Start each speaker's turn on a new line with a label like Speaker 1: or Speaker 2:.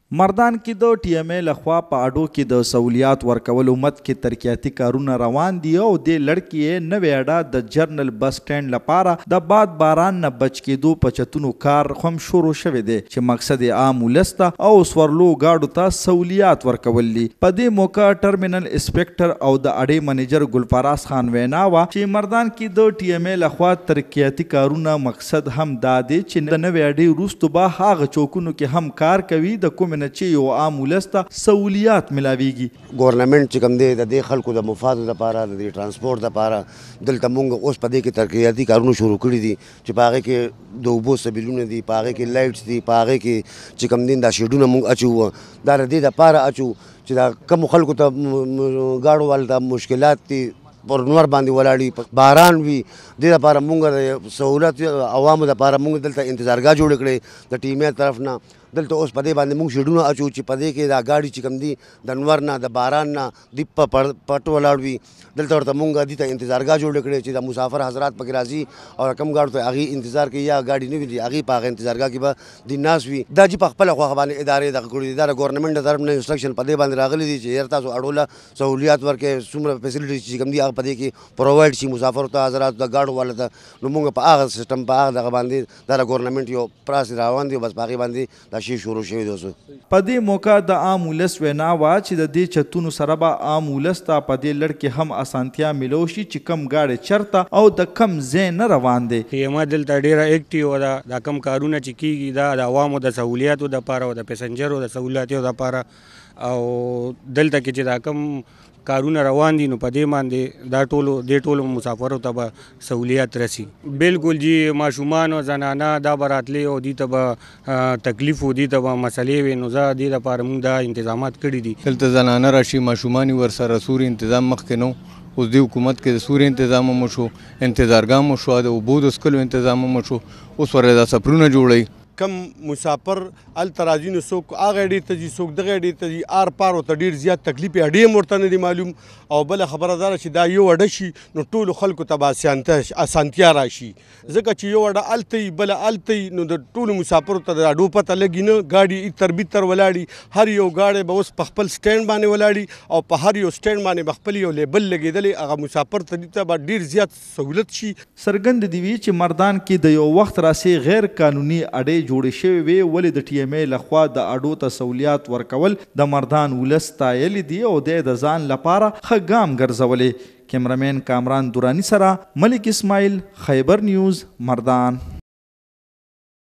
Speaker 1: مردان کې د ټي ام ای لخوا په اډو کې د سہولیات ورکولو مت کې ترقیاتي کارونه روان دي او د لړکی نوې اډه د جرنل بس سټینډ لپاره د باد باران نه بچ کېدو په چتونو کار هم شروع شوی دی چې مقصد عام ولس ته او سورلو گاډو ته سہولیات ورکول دي. په دې موقع ټرمینل انسپکټر او د اډې منیجر ګلفراز خان وینا وا چې مردان کې د ټي ام ای لخوا ترقیاتي کارونه مقصد هم دا دی چې د نوې اډې وروسته به هغه چوکونو کې هم کار کوي د کوم چې یو عام ولس ته سہولیات ملاویږي.
Speaker 2: ګورنمنت چې کوم دی د دې خلکو د مفادو لپاره د ترانسپورت لپاره دلته موږ اوس په دې کې ترقیاتي کارونه شروع کړي دي چې په هغې کې د اوبو سبیلونه دي، په هغې کې لایټس دي، په هغې کې چې کوم دي دا شیډونه موږ اچوو. دا د دې دپاره اچو چې دا کومو خلکو ته ګاډو والو ته مشکلات دي پر نور باندې ولاړي، باران وي، دې لپاره موږ د سهولت عوامو لپاره موږ دلته انتظارګاه جوړ کړې د ټي ام ای طرف نه. دلته اوس په دې باندې موږ شیډونه اچو چې په دې کې دا ګاډي چې کوم دي د نور نه د باران نه دی په پټ ولاړ وي. دلته ورته موږ دې ته انتظارګاه جوړ کړې چې د مسافر حضرات پکې راځي او کم ګاډو ته هغې انتظار کوي یا ګاډي نه وي هغې په هغه انتظارګاه کې به د ناس وي. دا چې په خپله خوښه باندې ادارې دغه کړي دي، دا د ګورنمنټ د طرف نه انسټرکشن په دې باندې راغلي دي چې یار تاسو اډو له سهولیات ورکړئ، څومره فیسلټیز چې کوم دي هغه په دې کې پرووایډ شي مسافرو ته، حضراتو ته، ګاډو والو ته. نو موږ په هغه سیسټم په هغه دغه باندې دا د ګورنمنټ یو پراس روان دی، بس په هغې باندې دا شی شروع شوی دی.
Speaker 1: په دې موقع د عام ولس وینا وا چې د دې چتونو سره به عام ولس ته په دې لړ کې هم اسانتیا ملو شي چې کم ګاډي چرته او د کم ځای نه روان دی.
Speaker 3: ما دلته ډیره اکټیو ده، دا کم کارونه چې کیږي دا د عوامو د سہولیاتو دپاره او د پیسنجرو د سہولیاتو دپاره او دلته کې چې دا کم کارونه روان دي نو په دې باندې دا ټولو مسافرو ته به سہولیات رسی. بالکل جی، ماشومان او زنانه دا به راتلی او دې ته به تکلیف و دې ته به مسلې وي، نو زه دې لپاره موږ دا انتظامات کړي دي.
Speaker 4: دلته زنانه راشي، ماشومان یې ورسره سوري تنظیم مخکې نه اوس د حکومت کې د سوري تنظیم هم شو، انتظارګاه مو شو، د اوبو د څښلو انتظام هم شو، اوس ورته دا سفرونه جوړوي.
Speaker 5: کم مسافر هلته راځي نو څوک هغه اډې ته ځي، څوک دغه اډې ته ځي، آر پار ورته ډېر زیات تکلیف یې اډې هم ورته نه دي معلوم. او بله خبره دا ده چې دا یو اډه شي نو ټولو خلکو ته به اسانتیا راشي، ځکه چې یو اډه هلته وي بله هلته وي نو د ټولو مسافرو ته د اډو پته لګي نه. ګاډي تر بتر ولاړي، هر یو ګاډی به اوس په خپل سټینډ باندې ولاړي او په هر یو سټینډ باندې به خپل یو لیبل لګېدلی، هغه مسافر ته به ډېر زیات سهولت شي.
Speaker 1: څرګند دي وي چې مردان کې د یو وخت راسې غیر قانوني اډې جوړې شوې وې، ولې د ټي ام ای لخوا د اډو ته سہولیات ورکول د مردان ولس ستایلي دي او د ځان لپاره ښه ګام ګرځولی. کیمرمین کامران دورانی سره ملک اسماعیل، خیبر نیوز، مردان.